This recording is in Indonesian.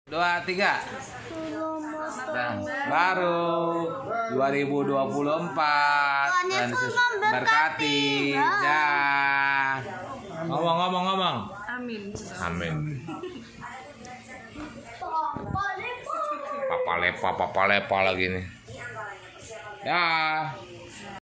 2, 3. Baru 2024 dan berkati. Dah. Ngomong. Amin. Papa lepa lagi nih. Dah.